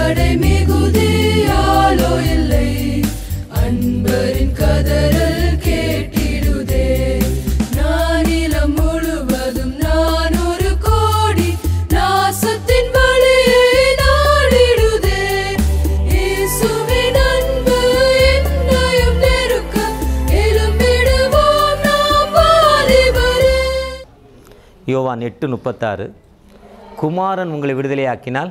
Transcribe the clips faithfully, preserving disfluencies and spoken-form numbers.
தடை மிகுதியாலோ இல்லை, அன்பரின் கதறல் கேட்டிடுதே. நானிலம் முழுவதும் நான் ஒரு கோடி நாசத்தின் வழியை நாடிடுதே. இயேசுவின் அன்பு என்னையும் நெருக்க எழும்பிடுவோம் நாம் வாலிபரே. யோவான் எட்டு முப்பத்தாறு. குமாரன் உங்களை விடுதலையாக்கினால்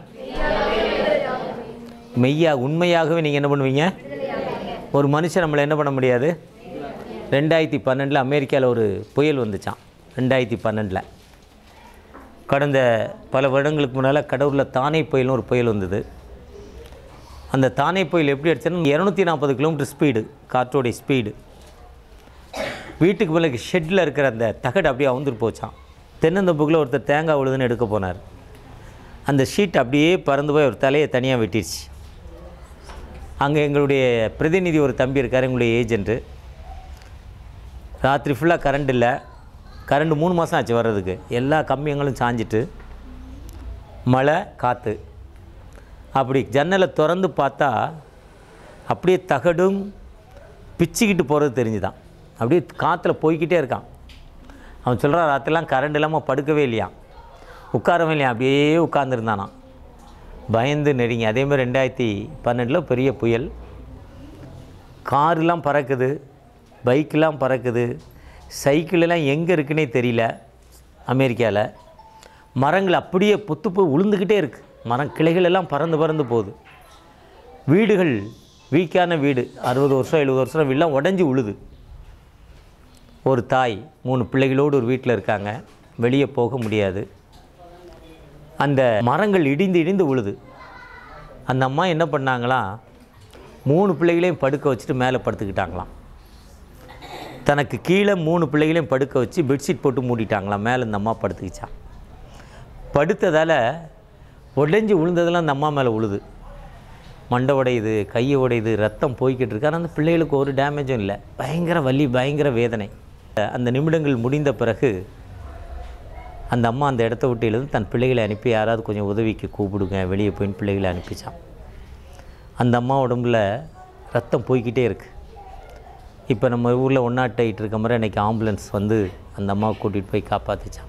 மெய்யா உண்மையாகவே நீங்கள் என்ன பண்ணுவீங்க? ஒரு மனுஷன் நம்மளை என்ன பண்ண முடியாது. ரெண்டாயிரத்தி பன்னெண்டில் அமெரிக்காவில் ஒரு புயல் வந்துச்சான். ரெண்டாயிரத்தி பன்னெண்டில் கடந்த பல வருடங்களுக்கு முன்னால் கடவுரில் தானே புயல்னு ஒரு புயல் வந்தது. அந்த தானே புயல் எப்படி அடிச்சுன்னா இரநூத்தி நாற்பது கிலோமீட்டர் ஸ்பீடு, காற்றோடைய ஸ்பீடு. வீட்டுக்கு பிள்ளைக்கு ஷெட்டில் இருக்கிற அந்த தகடு அப்படியே அவுந்துட்டு போச்சான். தென்னந்தோப்புக்குள்ளே ஒருத்தர் தேங்காய் உழுதுன்னு எடுக்க போனார். அந்த ஷீட் அப்படியே பறந்து போய் ஒரு தலையை தனியாக வெட்டிடுச்சு. அங்கே எங்களுடைய பிரதிநிதி ஒரு தம்பி இருக்கார், எங்களுடைய ஏஜென்ட்டு. ராத்திரி ஃபுல்லாக கரண்ட் இல்லை. கரண்ட் மூணு மாதம் ஆச்சு வர்றதுக்கு. எல்லா கம்பியங்களும் சாஞ்சிட்டு மழை காற்று. அப்படி ஜன்னலை திறந்து பார்த்தா அப்படியே தகடும் பிச்சுக்கிட்டு போகிறது தெரிஞ்சுதான். அப்படியே காற்றுல போய்கிட்டே இருக்கான். அவன் சொல்கிறான், ராத்திரிலாம் கரண்ட் இல்லாமல் படுக்கவே இல்லையா, உட்காரவே இல்லையா, அப்படியே உட்கார்ந்துருந்தானா. பயந்து நெருங்கி. அதேமாதிரி ரெண்டாயிரத்தி பன்னெண்டில் பெரிய புயல். காருலாம் பறக்குது, பைக்கெலாம் பறக்குது, சைக்கிளெல்லாம் எங்கே இருக்குன்னே தெரியல. அமெரிக்காவில் மரங்கள் அப்படியே புத்து போய் உளுந்துக்கிட்டே இருக்குது. மரம் கிளைகள் எல்லாம் பறந்து பறந்து போகுது. வீடுகள் வீக்கான வீடு, அறுபது வருஷம் எழுபது வருஷம் வீடெலாம் உடஞ்சி உழுது. ஒரு தாய் மூணு பிள்ளைகளோடு ஒரு வீட்டில் இருக்காங்க, வெளியே போக முடியாது. அந்த மரங்கள் இடிந்து இடிந்து உழுது. அந்த அம்மா என்ன பண்ணாங்களாம், மூணு பிள்ளைகளையும் படுக்க வச்சுட்டு மேலே படுத்துக்கிட்டாங்களாம். தனக்கு கீழே மூணு பிள்ளைகளையும் படுக்க வச்சு பெட்ஷீட் போட்டு மூடிட்டாங்களாம். மேலே இந்த அம்மா படுத்துக்கிச்சான். படுத்ததால் உடைஞ்சி விழுந்ததெல்லாம் அந்த அம்மா மேலே உழுது. மண்டை உடையுது, கையை உடையுது, ரத்தம் போய்கிட்டு இருக்கு. ஆனால் அந்த பிள்ளைகளுக்கு ஒரு டேமேஜும் இல்லை. பயங்கர வலி, பயங்கர வேதனை. அந்த நிமிடங்கள் முடிந்த பிறகு அந்த அம்மா அந்த இடத்த விட்டு எழுந்து தன் பிள்ளைகளை அனுப்பி, யாராவது கொஞ்சம் உதவிக்கு கூப்பிடுங்க, வெளியே போயின்னு பிள்ளைகளை அனுப்பிச்சான். அந்த அம்மா உடம்புல ரத்தம் போய்கிட்டே இருக்குது. இப்போ நம்ம ஊரில் ஒன் நாட் எயிட் இருக்க மாதிரி அன்றைக்கி ஆம்புலன்ஸ் வந்து அந்த அம்மாவை கூட்டிகிட்டு போய் காப்பாற்றிச்சான்.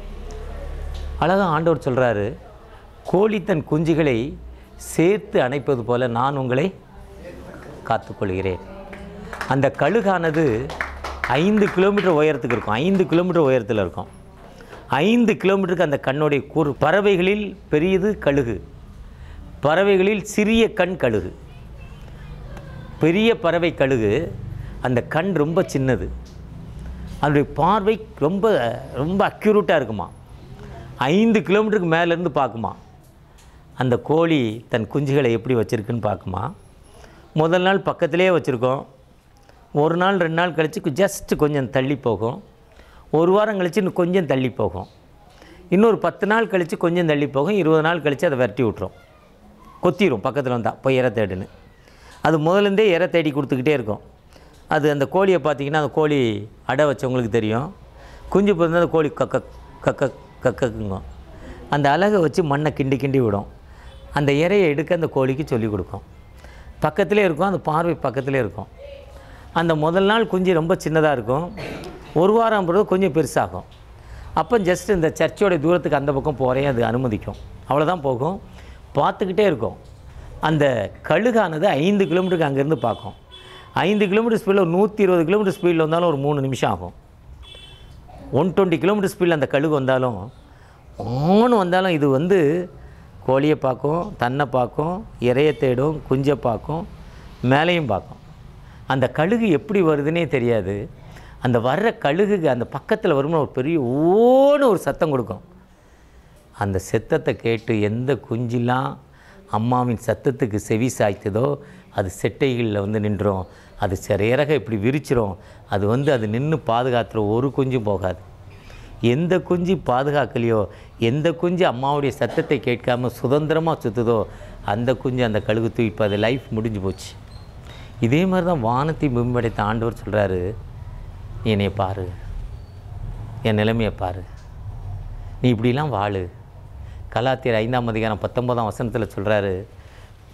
அழகாக ஆண்டவர் சொல்கிறாரு, கோழி தன் குஞ்சுகளை சேர்த்து அணைப்பது போல் நான் உங்களை காத்துக்கொள்கிறேன். அந்த கழுகானது ஐந்து கிலோமீட்டர் உயரத்துக்கு இருக்கும். ஐந்து கிலோமீட்டர் உயரத்தில் இருக்கும். ஐந்து கிலோமீட்டருக்கு அந்த கண்ணுடைய கூறு. பறவைகளில் பெரியது கழுகு, பறவைகளில் சிறிய கண் கழுகு. பெரிய பறவை கழுகு, அந்த கண் ரொம்ப சின்னது. அதனுடைய பார்வை ரொம்ப ரொம்ப அக்யூரேட்டாக இருக்குமா. ஐந்து கிலோமீட்டருக்கு மேலேருந்து பார்க்குமா. அந்த கோழி தன் குஞ்சுகளை எப்படி வச்சுருக்குன்னு பார்க்குமா. முதல் நாள் பக்கத்திலே வச்சுருக்கோம். ஒரு நாள் ரெண்டு நாள் கழித்து ஜஸ்ட்டு கொஞ்சம் தள்ளி போகும். ஒரு வாரம் கழித்து இன்னும் கொஞ்சம் தள்ளி போகும். இன்னொரு பத்து நாள் கழித்து கொஞ்சம் தள்ளி போகும். இருபது நாள் கழித்து அதை விரட்டி விட்ரும், கொத்திடும். பக்கத்தில் வந்தால் போய் இறை தேடுன்னு. அது முதலேருந்தே இறை தேடி கொடுத்துக்கிட்டே இருக்கும். அது அந்த கோழியை பார்த்திங்கன்னா, அந்த கோழி அடை வச்சவங்களுக்கு தெரியும். குஞ்சு பிறந்த அந்த கோழி கக்க கக்க கக்குங்க. அந்த அலகை வச்சு மண்ணை கிண்டி கிண்டி விடும். அந்த இறையை எடுக்க அந்த கோழிக்கு சொல்லிக் கொடுக்கும். பக்கத்திலே இருக்கும், அந்த பார்வை பக்கத்திலே இருக்கும். அந்த முதல் நாள் குஞ்சு ரொம்ப சின்னதாக இருக்கும். ஒரு வாரம் பிறகு கொஞ்சம் பெருசாகும். அப்போ ஜஸ்ட் இந்த சர்ச்சோடைய தூரத்துக்கு அந்த பக்கம் போகிறேன் அது அனுமதிக்கும். அவ்வளோதான் போகும். பார்த்துக்கிட்டே இருக்கும். அந்த கழுகானது ஐந்து கிலோமீட்டருக்கு அங்கேருந்து பார்க்கும். ஐந்து கிலோமீட்டர் ஸ்பீடில் ஒரு நூற்றி இருபது கிலோமீட்டர் ஸ்பீடில் வந்தாலும் ஒரு மூணு நிமிஷம் ஆகும். ஒன் டுவெண்ட்டி கிலோமீட்டர் ஸ்பீடில் அந்த கழுகு வந்தாலும் ஒன்று வந்தாலும் இது வந்து கோழியை பார்க்கும், தன்னை பார்க்கும், இறையை தேடும், குஞ்சை பார்க்கும், மேலேயும் பார்க்கும். அந்த கழுகு எப்படி வருதுன்னே தெரியாது. அந்த வர்ற கழுகுக்கு அந்த பக்கத்தில் வரும்போது ஒரு பெரிய ஓன்னு ஒரு சத்தம் கொடுக்கும். அந்த சத்தத்தை கேட்டு எந்த குஞ்செல்லாம் அம்மாவின் சத்தத்துக்கு செவி சாய்த்ததோ அது செட்டைகளில் வந்து நின்றோம். அது சிறையறக இப்படி விரிச்சிரும். அது வந்து அது நின்று பாதுகாத்துற ஒரு குஞ்சும் போகாது. எந்த குஞ்சு பாதுகாக்கலையோ, எந்த குஞ்சு அம்மாவுடைய சத்தத்தை கேட்காம சுதந்திரமாக சுற்றுதோ அந்த குஞ்சு அந்த கழுகு தூக்கிப்போ அது லைஃப் முடிஞ்சு போச்சு. இதே மாதிரி தான் வானத்தை மேம்படுத்த ஆண்டவர் சொல்கிறாரு, நீ என்னைய பாரு, என் நிலைமையை பாரு, நீ இப்படிலாம் வாழு. கலாத்தியர் ஐந்தாம் அதிகாரம் பத்தொன்பதாம் வசனத்தில் சொல்கிறாரு,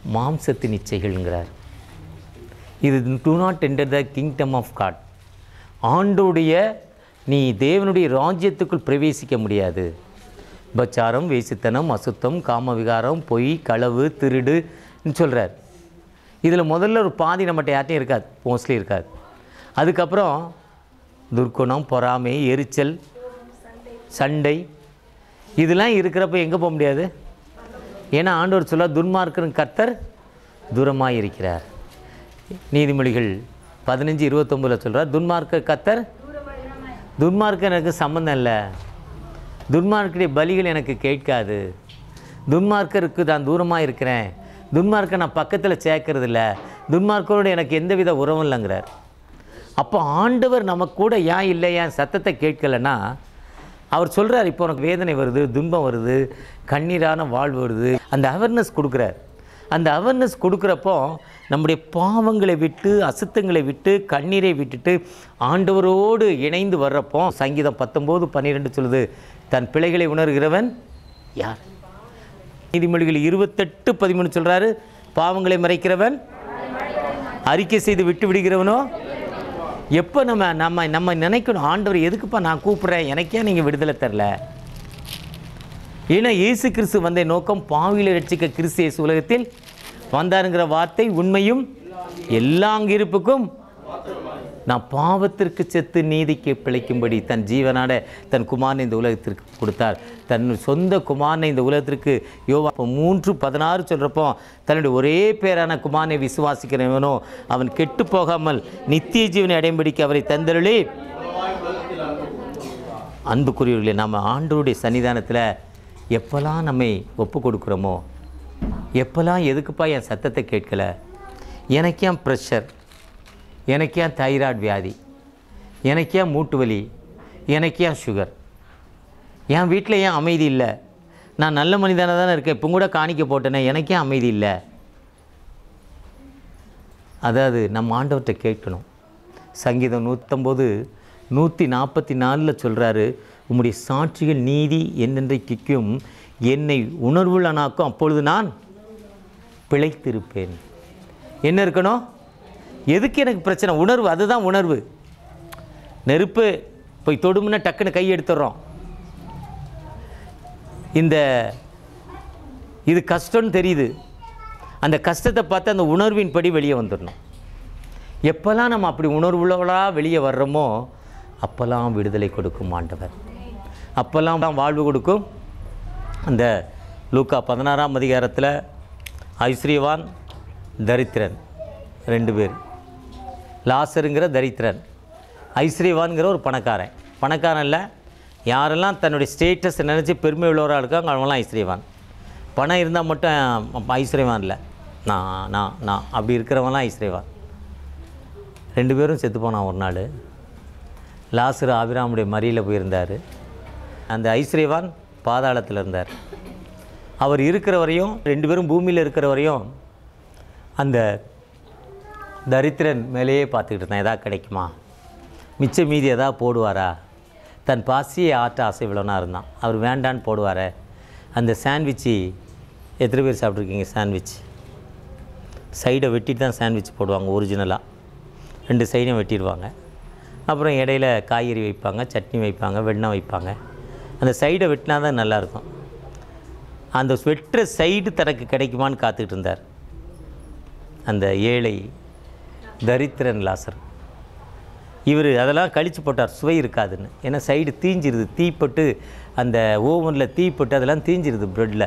மாம்சத்தின் இச்சைகள்ங்கிறார். இது do not enter the kingdom of God. ஆண்டோடைய நீ தேவனுடைய ராஜ்யத்துக்குள் பிரவேசிக்க முடியாது. பச்சாரம், வேசித்தனம், அசுத்தம், காமவிகாரம், பொய், களவு, திருடுன்னு சொல்கிறார். இதில் முதல்ல ஒரு பாதி நம்மகிட்ட யார்ட்டையும் இருக்காது, மோஸ்ட்லி இருக்காது. அதுக்கப்புறம் துர்க்குணம், பொறாமை, எரிச்சல், சண்டை, இதெல்லாம் இருக்கிறப்ப எங்கே போக முடியாது? ஏன்னா ஆண்டவர் சொல்ல துன்மார்க்கன் கர்த்தர் தூரமாக இருக்கிறார். நீதிமொழிகள் பதினஞ்சு இருபத்தொம்பதில் சொல்கிறார், துன்மார்க்க கர்த்தர், துன்மார்க்க எனக்கு சம்மந்தம் இல்லை, துன்மார்க்குடைய பலிகள் எனக்கு கேட்காது, துன்மார்க்கருக்கு நான் தூரமாக இருக்கிறேன், துன்மார்க்கை நான் பக்கத்தில் சேர்க்கறது இல்லை, துன்மார்க்கரோடு எனக்கு எந்தவித உறவும் இல்லைங்கிறார். அப்போ ஆண்டவர் நமக்கு கூட ஏன் இல்லை, ஏன் சத்தத்தை கேட்கலைன்னா அவர் சொல்கிறார், இப்போ உனக்கு வேதனை வருது, துன்பம் வருது, கண்ணீரான வாழ்வு வருது, அந்த அவேர்னஸ் கொடுக்குறார். அந்த அவேர்னஸ் கொடுக்குறப்போ நம்முடைய பாவங்களை விட்டு, அசுத்தங்களை விட்டு, கண்ணீரை விட்டுட்டு ஆண்டவரோடு இணைந்து வர்றப்போ சங்கீதம் பத்தொம்போது பன்னிரெண்டு சொல்லுது, தன் பிழைகளை உணர்கிறவன் யார்? நீதிமொழிகள் இருபத்தெட்டு பதிமூணு சொல்கிறாரு, பாவங்களை மறைக்கிறவன் அறிக்கை செய்து விட்டு விடுகிறவனோ. எப்போ நம்ம நம்ம நம்ம நினைக்கணும், ஆண்டவர் எதுக்குப்பா நான் கூப்பிட்றேன், எனக்கே நீங்கள் விடுதலை தரல. ஏன்னா இயேசு கிறிஸ்து வந்த நோக்கம் பாவிகளை ரட்சிக்க கிறிஸ்து இயேசு உலகத்தில் வந்தாருங்கிற வார்த்தை உண்மையும் எல்லா அங்கிருப்புக்கும். நான் பாவத்திற்கு செத்து நீதிக்கு பிழைக்கும்படி தன் ஜீவனான தன் குமாரனை இந்த உலகத்திற்கு கொடுத்தார். தன் சொந்த குமாரனை இந்த உலகத்திற்கு யோவா மூன்று பதினாறு சொல்கிறப்போ, தன்னுடைய ஒரே பேரான குமாரனை விசுவாசிக்கிறவனோ அவன் கெட்டு போகாமல் நித்திய ஜீவனை அடையும்படிக்கு அவரை தந்தருளே. அன்புக்குரியவர்களே, நம்ம ஆண்டவருடைய சன்னிதானத்தில் எப்போல்லாம் நம்மை ஒப்பு கொடுக்குறோமோ, எப்போல்லாம் எதுக்குப்பா என் சத்தத்தை கேட்கலை, எனக்கு ஏன் ப்ரெஷர், எனக்கு ஏன் தைராய்டு வியாதி, எனக்கு ஏன் மூட்டு வலி, எனக்கு ஏன் சுகர், என் வீட்டில் ஏன் அமைதி இல்லை, நான் நல்ல மனிதனாக தானே இருக்கேன், இப்போ கூட காணிக்க போட்டேனே, எனக்கு ஏன் அமைதி இல்லை. அதாவது நம்ம ஆண்டவர்கிட்ட கேட்கணும். சங்கீதம் நூற்றம்பது நூற்றி நாற்பத்தி நாலில் சொல்கிறாரு, உம்முடைய சாட்சிகள் நீதி என்னென்றைக்கும் என்னை உணர்வுள்ளனாக்கும், அப்பொழுது நான் பிழைத்திருப்பேன். என்ன இருக்கணும்? எதுக்கு எனக்கு பிரச்சனை? உணர்வு. அதுதான் உணர்வு. நெருப்பு போய் தொடுமுன்னா டக்குன்னு கை எடுத்துடுறோம். இந்த இது கஷ்டம்னு தெரியுது, அந்த கஷ்டத்தை பார்த்து அந்த உணர்வின் படி வெளியே வந்துடணும். எப்போல்லாம் நம்ம அப்படி உணர்வுள்ளவளாக வெளியே வர்றோமோ அப்போல்லாம் விடுதலை கொடுக்கும் ஆண்டவர், அப்போல்லாம் தான் வாழ்வு கொடுக்கும். அந்த லூக்கா பதினாறாம் அதிகாரத்தில் ஐஸ்வர்யவான், தரித்திரன் ரெண்டு பேர். லாசருங்கிற தரித்திரன், ஐஸ்வர்யவான்கிற ஒரு பணக்காரன். பணக்காரன் இல்லை, யாரெல்லாம் தன்னுடைய ஸ்டேட்டஸ் நினச்சி பெருமை உள்ளவராக இருக்காங்க அவங்களாம் ஐஸ்வர்யவான். பணம் இருந்தால் மட்டும் ஐஸ்வர்யவான் இல்லை, நான் நான் நான் அப்படி இருக்கிறவங்களாம் ஐஸ்வர்யவான். ரெண்டு பேரும் செத்து போனான் ஒரு நாள். லாசரு ஆபிராமுடைய மறியில் போயிருந்தார். அந்த ஐஸ்வர்யவான் பாதாளத்தில் இருந்தார். அவர் இருக்கிற வரையும், ரெண்டு பேரும் பூமியில் இருக்கிற வரையும் அந்த தரித்திரன் மேலேயே பார்த்துக்கிட்டு இருந்தான், எதாவது கிடைக்குமா, மிச்ச மீதி எதாவது போடுவாரா, தன் பாசியை ஆட்ட ஆசை இவ்வளோனா இருந்தான். அவர் வேண்டான்னு போடுவார். அந்த சாண்ட்விட்சு எத்தனை பேர் சாப்பிட்ருக்கீங்க? சாண்ட்விச் சைடை வெட்டிட்டு தான் சாண்ட்விச் போடுவாங்க ஒரிஜினலாக. ரெண்டு சைடையும் வெட்டிடுவாங்க. அப்புறம் இடையில காய்கறி வைப்பாங்க, சட்னி வைப்பாங்க, வெண்ணெய் வைப்பாங்க. அந்த சைடை வெட்டினா தான் நல்லாயிருக்கும். அந்த வெட்டுற சைடு தனக்கு கிடைக்குமான்னு காத்துக்கிட்டு இருந்தார் அந்த ஏழை தரித்திரன் லாசர். இவர் அதெல்லாம் கழித்து போட்டார், சுவை இருக்காதுன்னு. ஏன்னா சைடு தீஞ்சிருது, தீப்பட்டு அந்த ஓவனில் தீப்பட்டு அதெல்லாம் தீஞ்சிருது ப்ரெட்டில்.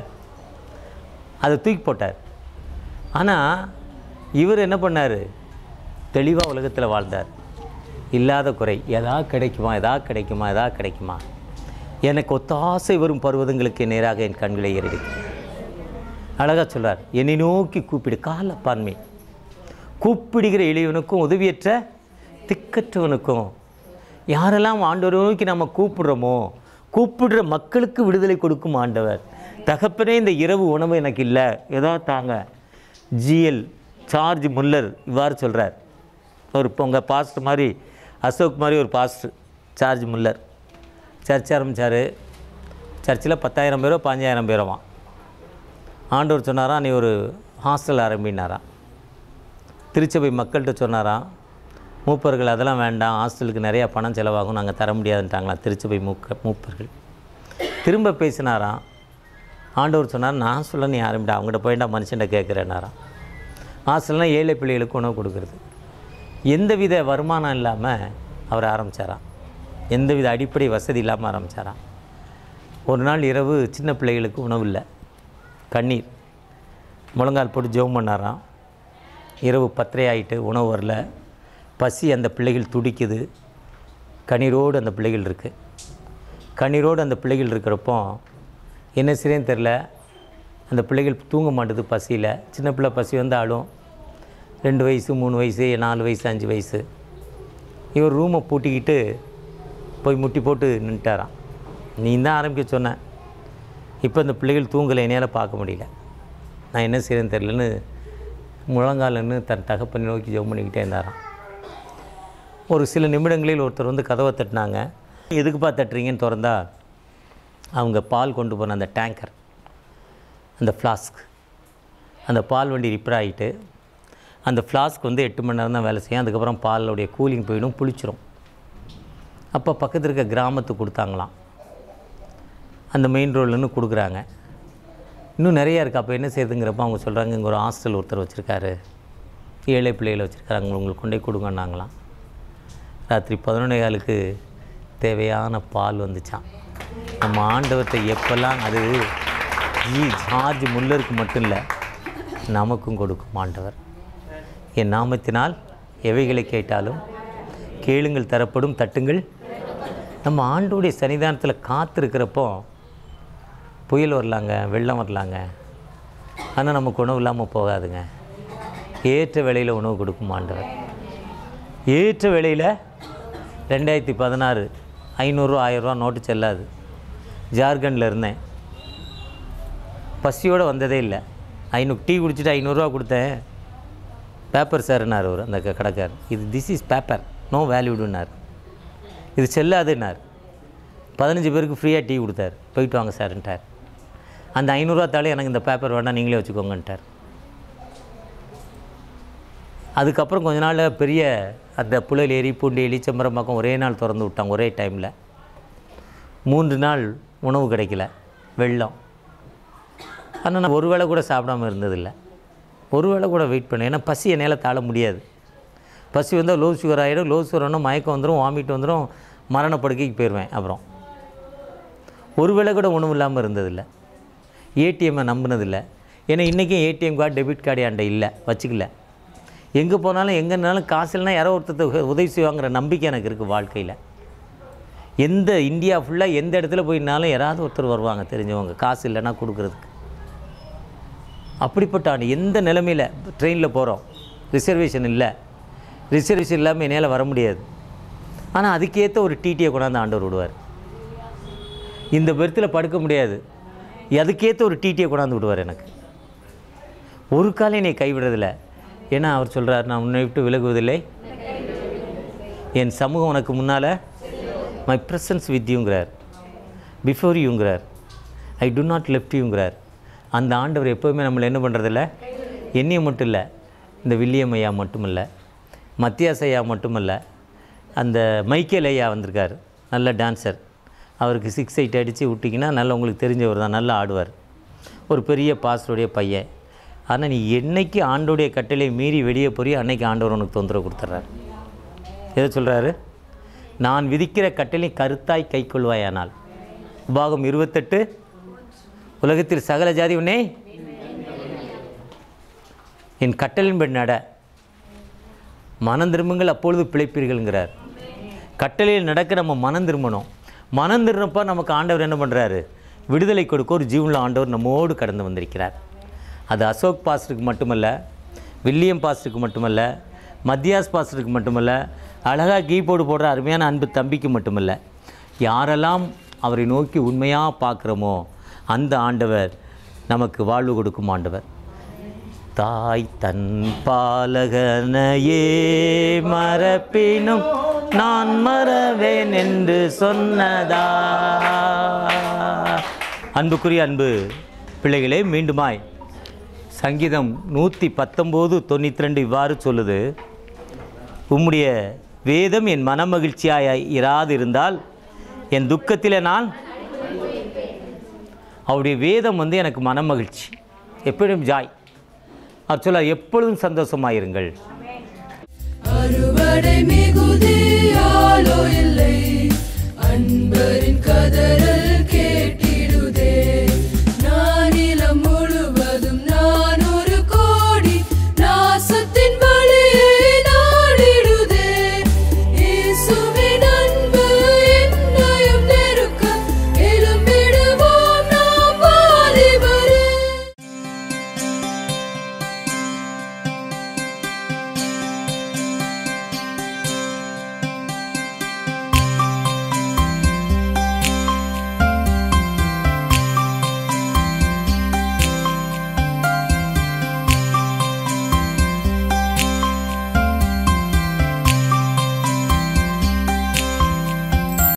அதை தூக்கி போட்டார். ஆனால் இவர் என்ன பண்ணார்? தெளிவாக உலகத்தில் வாழ்ந்தார். இல்லாத குறை, எதா கிடைக்குமா, எதா கிடைக்குமா, எதா கிடைக்குமா, எனக்கு ஒத்தாசை வரும் பருவதங்களுக்கு நேராக என் கண்களை ஏறிடுச்சு. அழகாக சொல்கிறார், என்னை நோக்கி கூப்பிடு, காலப்பான்மை. கூப்பிடுகிற எளியவனுக்கும் உதவியற்ற திக்கற்றவனுக்கும். யாரெல்லாம் ஆண்டவரை நோக்கி நம்ம கூப்பிடுறோமோ, கூப்பிடுற மக்களுக்கு விடுதலை கொடுக்கும் ஆண்டவர். தகப்பனே, இந்த இரவு உணவு எனக்கு இல்லை, ஏதோ தாங்க. ஜிஎல் சார்ஜ் முல்லர் இவ்வாறு சொல்கிறார். ஒரு உங்கள் பாஸ்டர் மாதிரி, அசோக் மாதிரி ஒரு பாஸ்டர் சார்ஜ் முல்லர் சர்ச் ஆரம்பித்தார். சர்ச்சில் பத்தாயிரம் பேரோ பாஞ்சாயிரம் பேரோவான். ஆண்டவர் சொன்னாராம், நீ ஒரு ஹாஸ்டல் ஆரம்பினாராம். திருச்சபை மக்கள்கிட்ட சொன்னாராம், மூப்பர்கள் அதெல்லாம் வேண்டாம், ஹாஸ்டலுக்கு நிறையா பணம் செலவாகும், நாங்கள் தர முடியாதுன்ட்டாங்களாம் திருச்சபை மூக்க மூப்பர்கள். திரும்ப பேசினாராம். ஆண்டவர் சொன்னார், நான் சொல்ல நீ ஆரம்பிட்டா, அவங்ககிட்ட போயிட்டா மனுஷன்ட்ட கேட்குறேன்னாராம். ஹாஸ்டல்னால் ஏழை பிள்ளைகளுக்கு உணவு கொடுக்குறது. எந்தவித வருமானம் இல்லாமல் அவர் ஆரம்பித்தாராம். எந்தவித அடிப்படை வசதி இல்லாமல் ஆரம்பித்தாராம். ஒரு நாள் இரவு சின்ன பிள்ளைகளுக்கு உணவு இல்லை, கண்ணீர், முழங்கால் போட்டு ஜெபம் பண்ணாராம். இரவு பத்தரை ஆகிட்டு உணவு வரல, பசி, அந்த பிள்ளைகள் துடிக்குது, கண்ணீரோடு அந்த பிள்ளைகள் இருக்குது. கண்ணீரோடு அந்த பிள்ளைகள் இருக்கிறப்போ என்ன செய்யன்னு தெரில, அந்த பிள்ளைகள் தூங்க மாட்டுது பசியில். சின்ன பிள்ளை பசி வந்து ஆளும், ரெண்டு வயசு மூணு வயசு நாலு வயசு அஞ்சு வயசு. இவர் ரூமை பூட்டிக்கிட்டு போய் முட்டி போட்டு நின்ட்டாராம். நீ தான் ஆரம்பிக்க சொன்னேன், இப்போ இந்த பிள்ளைகள் தூங்கலை, என்னால் பார்க்க முடியல, நான் என்ன செய்யறேன்னு தெரிலன்னு முழங்காலன்னு தன் தகப்பனை நோக்கி ஜெபம் பண்ணிக்கிட்டே இருந்தாராம். ஒரு சில நிமிடங்களில் ஒருத்தர் வந்து கதவை தட்டினாங்க. எதுக்குப்பா தட்டுறீங்கன்னு திறந்தா அவங்க பால் கொண்டு போன அந்த டேங்கர், அந்த ஃப்ளாஸ்க், அந்த பால் வண்டி ரிப்பேர் ஆகிட்டு அந்த ஃப்ளாஸ்க் வந்து எட்டு மணி நேரம் தான் வேலை செய்யும். அதுக்கப்புறம் பாலுடைய கூலிங் போயிடும், புளிச்சிரும். அப்போ பக்கத்தில் இருக்க கிராமத்துக்கு கொடுத்தாங்களாம். அந்த மெயின் ரோட்லன்னு கொடுக்குறாங்க. இன்னும் நிறையா இருக்குது. அப்போ என்ன செய்யுதுங்கிறப்ப அவங்க சொல்கிறாங்க, இங்கே ஒரு ஹாஸ்டல் ஒருத்தர் வச்சுருக்காரு, ஏழை பிள்ளைகளை வச்சுருக்காங்க, உங்களுக்கு கொண்டே கொடுங்கன்னாங்களாம். ராத்திரி பதினொன்றே காலுக்கு தேவையான பால் வந்துச்சான். நம்ம ஆண்டவர்கிட்ட எப்போல்லாம் அது ஜி ஜார்ஜ் முல்லருக்கு மட்டும் இல்லை, நமக்கும் கொடுக்கும் ஆண்டவர். என் நாமத்தினால் எவைகளை கேட்டாலும் கேளுங்கள் தரப்படும், தட்டுங்கள். நம்ம ஆண்டோடைய சன்னிதானத்தில் காத்திருக்கிறப்போ புயல் வரலாங்க, வெள்ளம் வரலாங்க, ஆனால் நமக்கு உணவு இல்லாமல் போகாதுங்க. ஏற்ற வேளையில் உணவு கொடுக்கும் ஆண்டவர். ஏற்ற வேளையில் ரெண்டாயிரத்தி பதினாறு ஐநூறுரூவா ஆயிரரூவா நோட்டு செல்லாது. ஜார்க்கண்டில் இருந்தேன், பசியோடு வந்ததே இல்லை. ஐநூறு டீ குடிச்சிட்டு ஐநூறுரூவா கொடுத்தேன். பேப்பர் சார்னார் அவர், அந்த கடைக்கார். இது திஸ் இஸ் பேப்பர், நோ வேல்யூடுன்னார். இது செல்லாதுன்னார். பதினஞ்சு பேருக்கு ஃப்ரீயாக டீ கொடுத்தார். போயிட்டு வாங்க சார்ன்ட்டார். அந்த ஐநூறுரூவா தாலே எனக்கு இந்த பேப்பர் வேண்டாம், நீங்களே வச்சுக்கோங்கன்ட்டார். அதுக்கப்புறம் கொஞ்ச நாள் பெரிய அந்த புழல் ஏரி பூண்டி எலி செம்பரம்பாக்கம் ஒரே நாள் திறந்து விட்டாங்க, ஒரே டைமில். மூன்று நாள் உணவு கிடைக்கல, வெள்ளம். ஆனால் நான் ஒரு வேளை கூட சாப்பிடாமல் இருந்ததில்லை, ஒரு வேளை கூட வெயிட் பண்ணேன். ஏன்னா பசி என்னால் தாழ முடியாது. பசி வந்தால் லோ சுகர் ஆகிடும், லோ சுகர் ஒன்றும் மயக்கம் வந்துடும், வாமிட் வந்துடும், மரணப்படுக்கைக்கு போயிடுவேன். அப்புறம் ஒரு வேளை கூட உணவு இல்லாமல் இருந்ததில்லை. ஏடிஎம்மை நம்பினதில்லை. ஏன்னா இன்றைக்கும் ஏடிஎம் கார்டு டெபிட் கார்டு என்கிட்ட இல்லை, வச்சுக்கல. எங்கே போனாலும் எங்கேனாலும் காசு இல்லைனா யாரோ ஒருத்தர் உதவி செய்வாங்கிற நம்பிக்கை எனக்கு இருக்குது வாழ்க்கையில். எந்த இந்தியா ஃபுல்லாக எந்த இடத்துல போயினாலும் யாராவது ஒருத்தர் வருவாங்க தெரிஞ்சவங்க, காசு இல்லைன்னா கொடுக்குறதுக்கு. அப்படிப்பட்ட ஆண்டு எந்த நிலைமையில் ட்ரெயினில் போகிறோம், ரிசர்வேஷன் இல்லை, ரிசர்வேஷன் இல்லாமல் என்னால் வர முடியாது. ஆனால் அதுக்கேற்ற ஒரு டிடியை கொண்டாந்து ஆண்டவர் விடுவார். இந்த பெர்த்தில் படுக்க முடியாது, அதுக்கேற்ற ஒரு டிடியை கொண்டாந்து விடுவார். எனக்கு ஒரு காலம் என்னை கைவிடுறதில்லை. ஏன்னா அவர் சொல்கிறார், நான் உன்னை விட்டு விலகுவதில்லை, என் சமூகம் உனக்கு முன்னால், மை ப்ரெசன்ஸ் வித் யூங்கிறார், பிஃபோர் யூங்கிறார், ஐ டு நாட் லெஃப்ட் யூங்கிறார். அந்த ஆண்டவர் எப்போவுமே நம்மளை என்ன பண்ணுறதில்ல, என்னையை மட்டும் இல்லை, இந்த வில்லியம் ஐயா மட்டும் இல்லை, மத்தியாஸ் ஐயா மட்டும் இல்லை, அந்த மைக்கேல் ஐயா வந்திருக்கார், நல்ல டான்ஸர். அவருக்கு சிக்ஸ் எயிட் அடித்து விட்டிங்கன்னா நல்ல உங்களுக்கு தெரிஞ்சவர் தான், நல்லா ஆடுவார், ஒரு பெரிய பாஸ்டருடைய பையன். ஆனால் நீ என்னைக்கு ஆண்டோடைய கட்டளை மீறி வெளியே போறியோ அன்னைக்கு ஆண்டவர் உனக்கு தொந்தரவு கொடுத்துட்றாரு. எதை சொல்கிறாரு, நான் விதிக்கிற கட்டளை கருத்தாய் கை கொள்வாயானால். உபாகம் இருபத்தெட்டு, உலகத்தில் சகல ஜாதி உன்னே என் கட்டளின்படி நட, மனம் திரும்புங்கள் அப்பொழுது பிழைப்பீர்கள்ங்கிறார். கட்டளையில் நடக்க நம்ம மனம் திரும்பணும். மனம் திரும்பப்போ நமக்கு ஆண்டவர் என்ன பண்ணுறாரு, விடுதலை கொடுக்க ஒரு ஜீவனில் ஆண்டவர் நம்மோடு கடந்து வந்திருக்கிறார். அது அசோக் பாஸ்டருக்கு மட்டுமல்ல, வில்லியம் பாஸ்டருக்கு மட்டுமல்ல, மத்தியாஸ் பாஸ்டருக்கு மட்டுமல்ல, அழகாக கீபோர்டு போடுற அருமையான அன்பு தம்பிக்கு மட்டுமல்ல, யாரெல்லாம் அவரை நோக்கி உண்மையாக பார்க்குறோமோ அந்த ஆண்டவர் நமக்கு வாழ்வு கொடுக்கும் ஆண்டவர். தாய் தன் பாலகனையே மறப்பினும் நான் மறவேன் என்று சொன்னதா. அன்புக்குரிய அன்பு பிள்ளைகளே, மீண்டுமாய் சங்கீதம் நூற்றி பத்தொம்போது தொண்ணூற்றி ரெண்டு இவ்வாறு சொல்லுது, உம்முடைய வேதம் என் மனமகிழ்ச்சியாய் இராது இருந்தால் என் துக்கத்தில் நான், அவருடைய வேதம் வந்து எனக்கு மனமகிழ்ச்சி, எப்பொழுதும் ஜாய். அவர் சொல்ல எப்பொழுதும் சந்தோஷமாயிருங்கள். அறுவடை மிகுதியாலோ இல்லை, அன்பரின் கதறல்